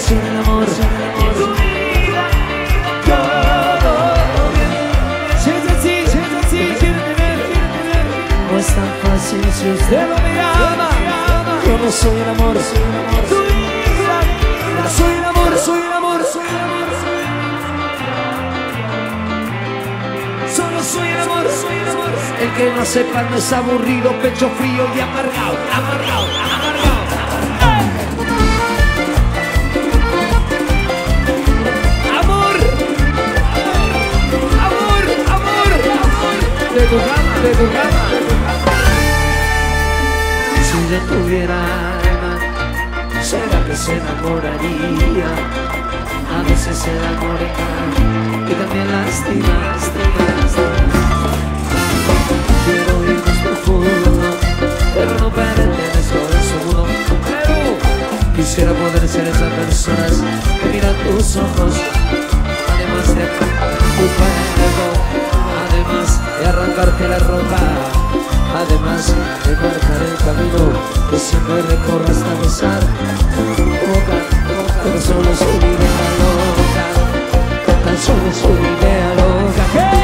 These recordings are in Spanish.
ser el amor de tu vida. Todo bien. Si es así, quiere tener. No es tan fácil si usted no me ama. Yo no soy el amor de tu vida. Soy el amor, soy el amor, soy el amor. Solo soy el amor, soy el amor. El que no sepa no es aburrido, pecho frío y amargado, amargado, amargado. Amor, amor, amor, amor. De tu cama, de tu cama. Si yo tuviera alma, ¿será que se enamoraría? A veces se enamora y también lastima. Quiero ir más profundo, pero no pertenezco a su mundo. Pero quisiera poder ser esa persona que mira tus ojos, además de tu cuerpo, además de arrancarte la ropa, además de marcar el camino que siempre recorre hasta besar tu boca. Pero solo es una idea loca, tan solo es una idea loca.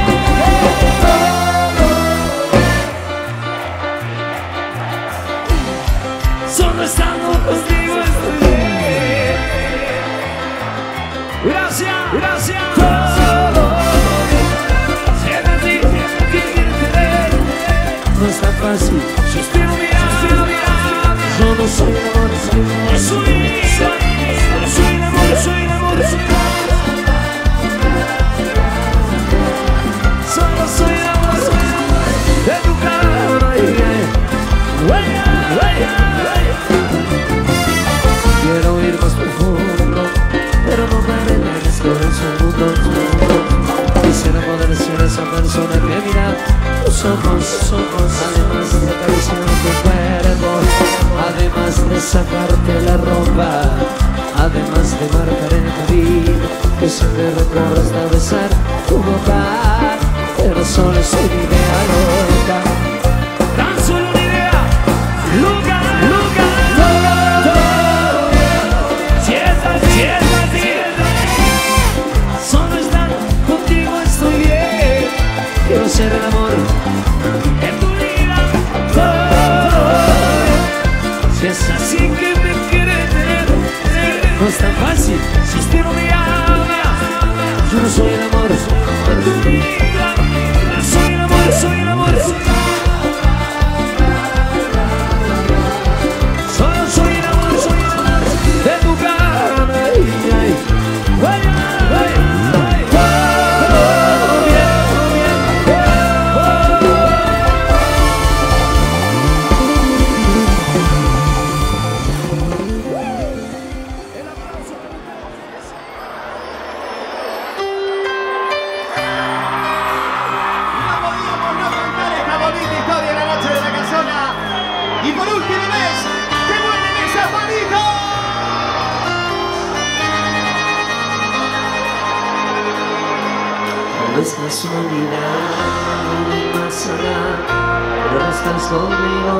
Solo estando contigo estoy bien. Gracias, gracias. Todo siempre a ti, que quieres tener. No es tan fácil, si usted no me ama. Yo no soy el amor, soy el amor. Soy el amor, soy el amor, soy el amor. Solo soy el amor, soy el amor. De tu cara, quiero ir más profundo, pero no me merezco en su mundo. Quisiera poder ser esa persona que mira tus ojos, además de acariciar tu cuerpo, además de sacarte la ropa, además de marcar el camino que siempre recorre hasta besar tu boca. Pero solo es una idea loca, tan solo una idea loca, loca, loca. Si es así, solo estar contigo estoy bien. Quiero ser el amor en tu vida. Si es así que me quiere tener, no es tan fácil si usted no me ama. Yo no soy el amor de tu vida. Soy el amor, soy el amor, soy el amor. Solo soy el amor de tu cara. Ay, ay, ay, ay, ay. Todo bien, todo bien. El aplauso. No podíamos no contar esta bonita historia en la noche de la casona. Y por última vez, ¡que vuelen esas manitos! No es casualidad, no hay más allá, pero no estás conmigo.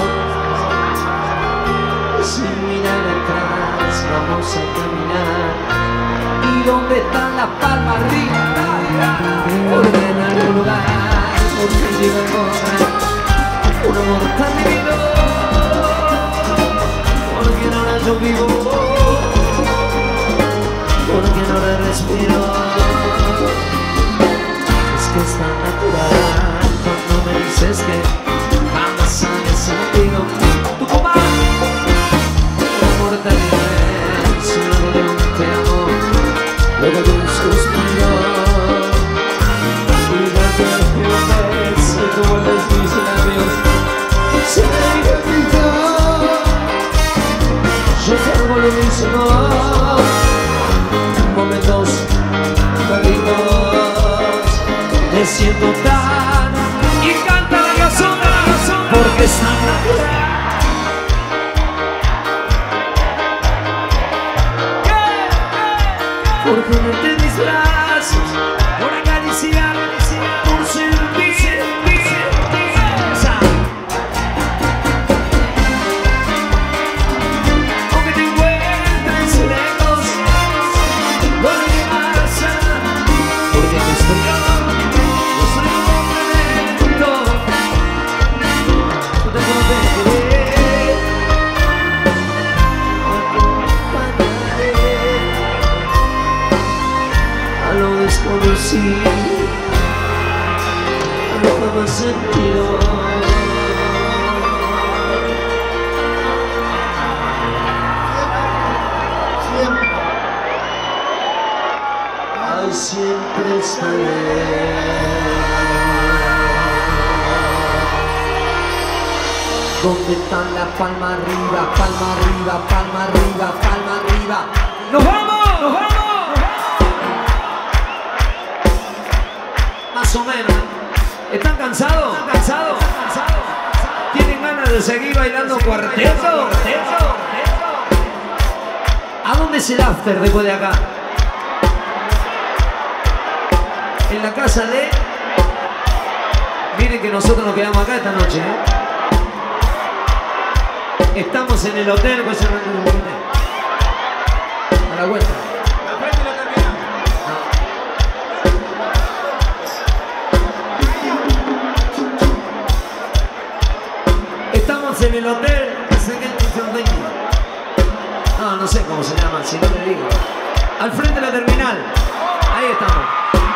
Sin mirar atrás vamos a caminar. ¿Y dónde está la palma arriba? Ordena el lugar, porque llega a encontrar un amor tan divino. Porque ahora yo vivo, porque ahora respiro. Que es tan natural cuando me dices que jamás sabes contigo. Tu compadre, el amor también es luego de un te amo, luego de un suspiro. Y la primera vez que tú vuelves mis labios se me repito. Yo te hago lo mismo. Momentos perdidos. Me siento tan y canta la casona porque es tan natural. Por ponerte en mis brazos, por acariciar, por sentir. Aunque te encuentres lejos, así, no jamás sentido. Ay, siempre estaré. ¿Dónde están la palma arriba, palma arriba, palma arriba, palma arriba? ¡Nos vamos! ¡Nos vamos! Más o menos. ¿Están cansados? ¿Están cansados? ¿Tienen ganas de seguir bailando cuarteto? ¿A dónde es el after después de acá? En la casa de... Miren que nosotros nos quedamos acá esta noche, ¿eh? Estamos en el hotel, pues a la vuelta. La frente la terminamos. Estamos en el hotel, no sé cómo se llama, si no le digo. Al frente de la terminal. Ahí estamos.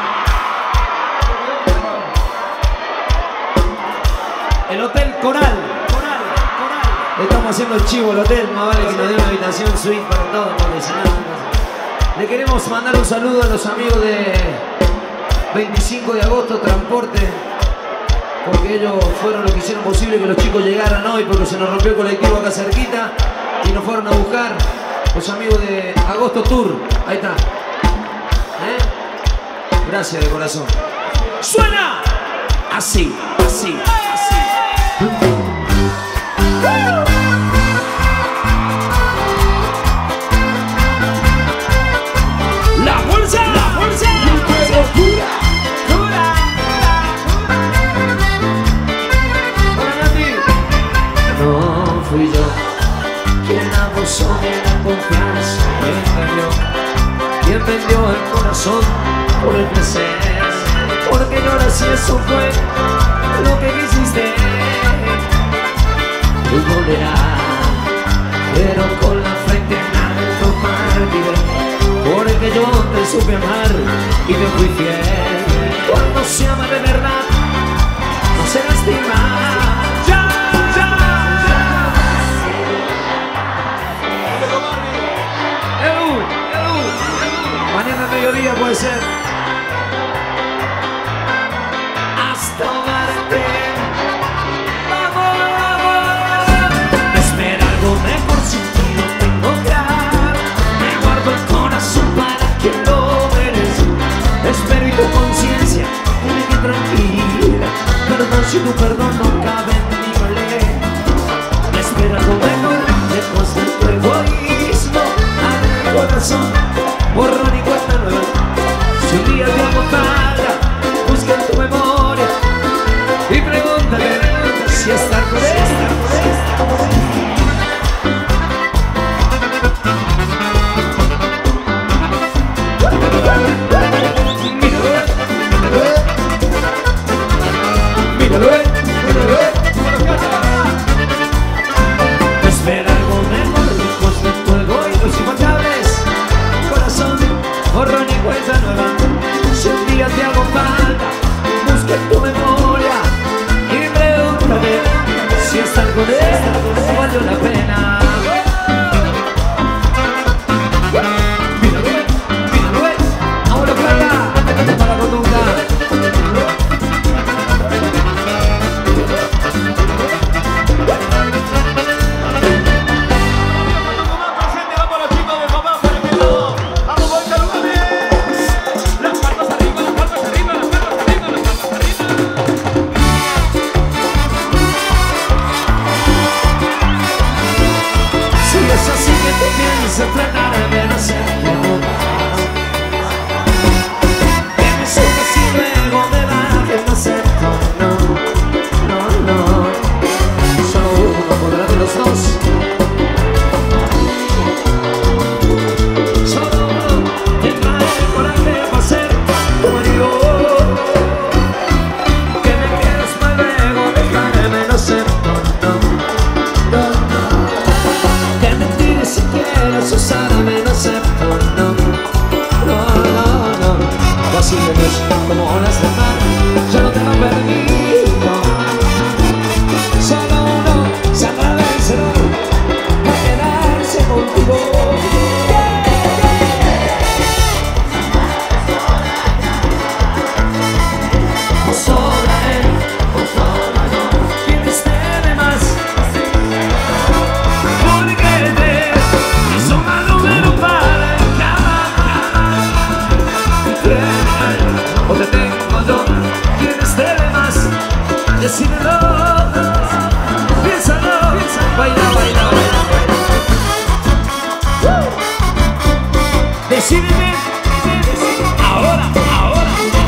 El Hotel Coral. Estamos haciendo el chivo al hotel, más vale que nos dé una habitación suite para todos, porque si no, le queremos mandar un saludo a los amigos de 25 de agosto, Transporte, porque ellos fueron los que hicieron posible que los chicos llegaran hoy, porque se nos rompió el colectivo acá cerquita y nos fueron a buscar los amigos de Agosto Tour. Ahí está. Gracias de corazón. ¡Suena! Así, así, así. No fui yo quien abusó de la confianza, quien vendió el corazón por el placer, porque no era si eso fue lo que quisiste. Tú volverás, pero con la frente en alto partiré, porque yo te supe amar y te fui fiel. Cuando se ama de verdad, no se lastima. Mañana al mediodía puede ser. Hasta amarte. Vamos, vamos. Espera algo mejor si no tengo que dar. Me guardo el corazón para quien lo merece. Espero y tu conciencia tiene que tranquila. Perdón si tu perdón no cabe en mi valer. Espera algo mejor lejos de tu egoísmo. Abre el corazón. Borrón y cuenta nueva. Si un día te hago falta, busca en tu memoria y pregúntale si estar con esta. Míralo, espera algo mejor, lejos de tu egoísmo infantables. Borrón y cuenta nueva. Si un día te hago falta, busca en tu memoria y pregúntame si estar con él valió la pena. Míralo, ahora para la conducta. Se frenarme, no sé cómo. Que me subas y luego me bajes, no sé cómo. No. Solo uno podrá de los dos. Solo uno tendrá el coraje para ser tu marido. Que me quieras para luego dejarme, no sé cómo. No. Que mentir si quieres usarme, no sé cómo. siglos como olas de mar. Yo no tengo perdido, solo uno saldrá vencedor para quedarse contigo. Sobra él, o sobra yo, quien esté de más. Porque es un mal número para el cama. O te tengo yo, quien esté de más. Decídelo, piénsalo, baila, baila, baila, baila. Decídeme, ahora, ahora.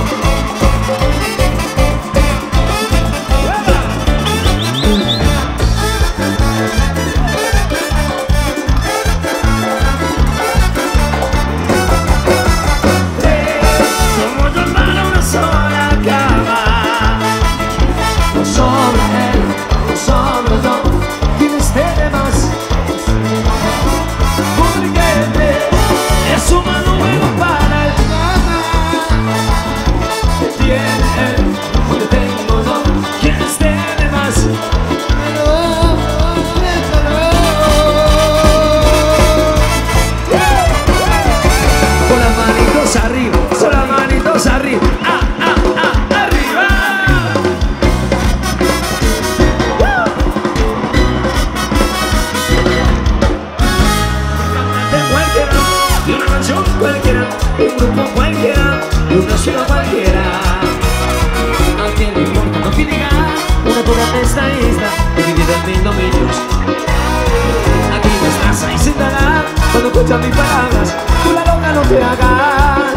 Escucha mis palabras, tú la loca no te hagas.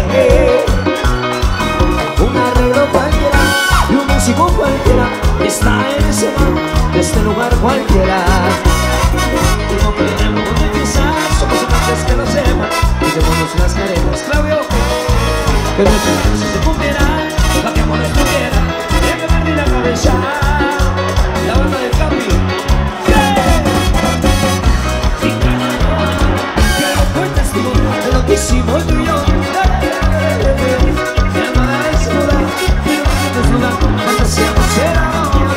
Un arreglo cualquiera y un músico cualquiera está en ese bar, de este lugar cualquiera. Y no queremos empezar, somos amantes que lo sepan y démonos las caretas, Claudio. Que nuestros sueños se cumplirán, la que amor estuviera, y que perdí la cabeza. La banda del cambio. Hicimos tú y yo, mi amada es duda, pero no sientes duda, fantaseamos el amor.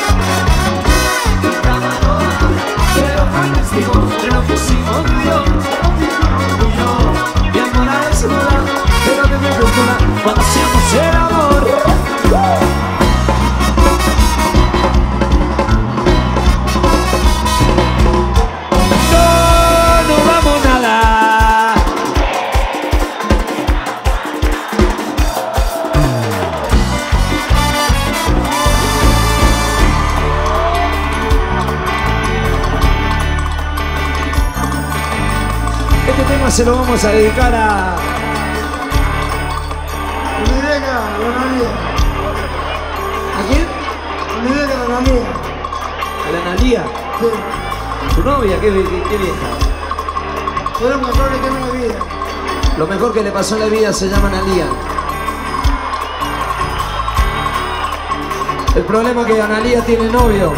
Pero fue testigo de lo que hicimos tú y yo, mi amada es duda, pero no sientes duda, fantaseamos el amor. No vamos nada. Se lo vamos a dedicar a Mireca, la Analía. ¿a quién? Mireca, la Analía. A la Analía. Sí. ¿Tu novia? ¿Qué vieja? Fue lo mejor que tengo en la vida. Lo mejor que le pasó en la vida se llama Analía. El problema es que Analía tiene novio.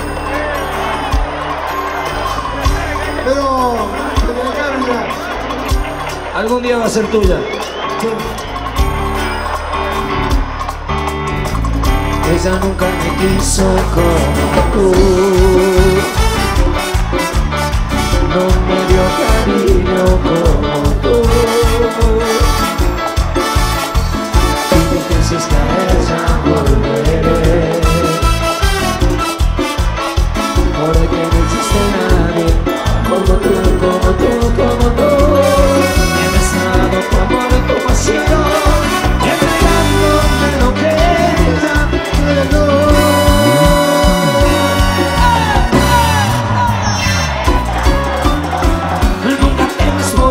Pero se me dejaron ya. Algún día va a ser tuya. Sí. Ella nunca me quiso como tú. No me dio cariño como tú. Y dije si es que a ella volveré. Porque no existe nadie como tú, como tú, como tú. Tu amor, tu pasión, entregándome lo que ella me dio. Nunca temes por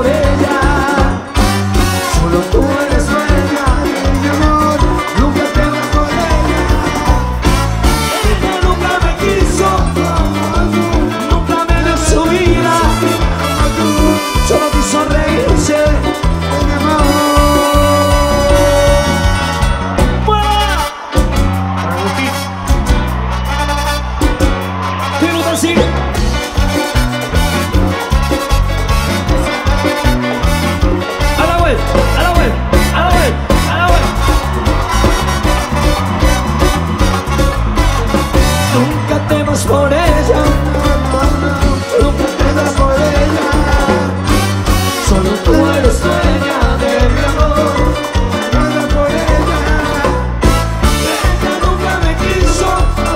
eres dueña de mi amor. Anda por ella. Ella nunca me quiso,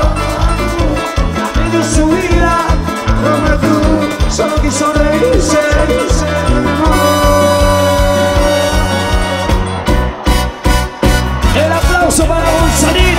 me dio su vida, Como tú. solo quiso reírse. El aplauso para González.